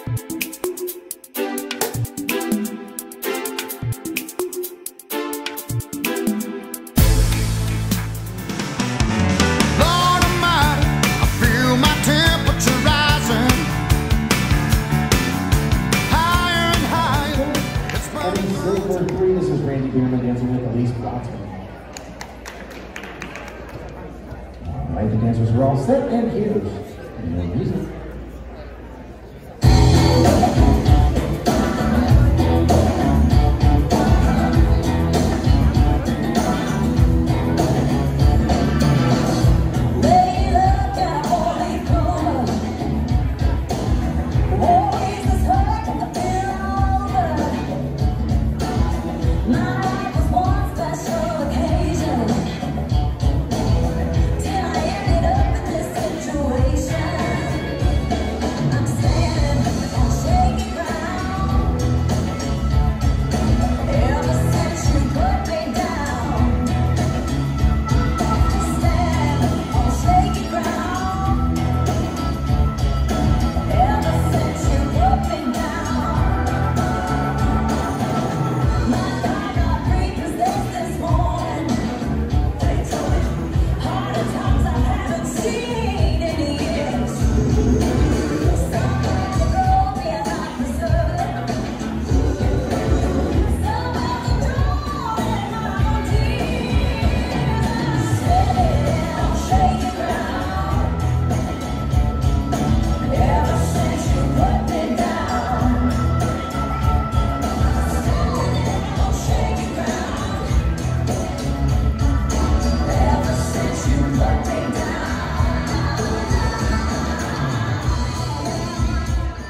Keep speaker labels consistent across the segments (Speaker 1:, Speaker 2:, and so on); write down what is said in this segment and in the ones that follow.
Speaker 1: This is Randy Bierman dancing with Elisa. Alright, the dancers are all set, and here's your music.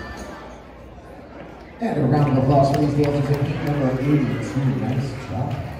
Speaker 1: And a round of applause for these dancers at number 82. Nice job.